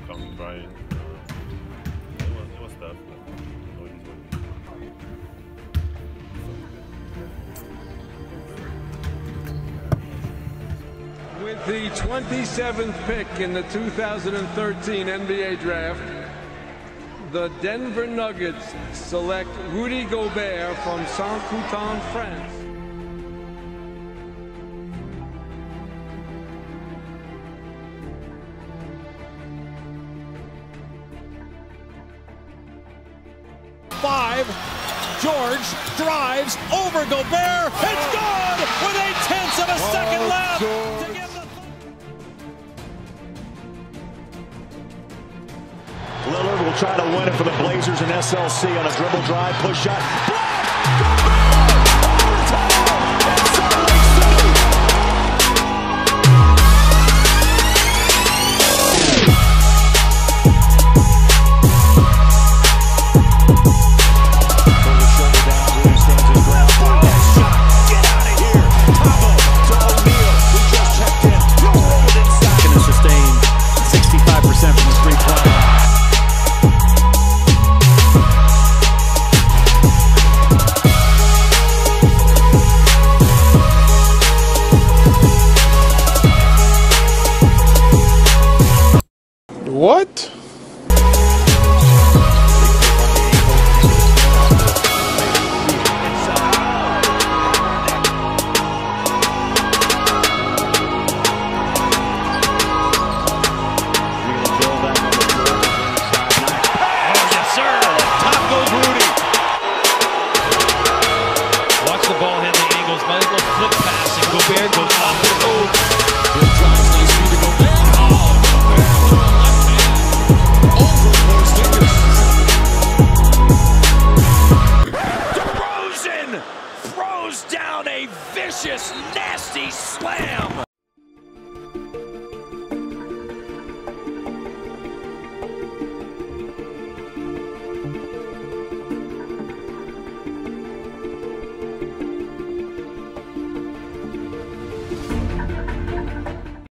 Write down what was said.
Kobe Bryant. It was tough, but it is what it is. With the 27th pick in the 2013 NBA Draft, the Denver Nuggets select Ruuuuudy Gobert from Saint-Coutan, France. George drives over Gobert. It's good with 0.8 of a second left. To give Lillard will try to win it for the Blazers in SLC on a dribble drive, push shot. What? Gobert goes off the move. DeRozan throws down a vicious, nasty slam.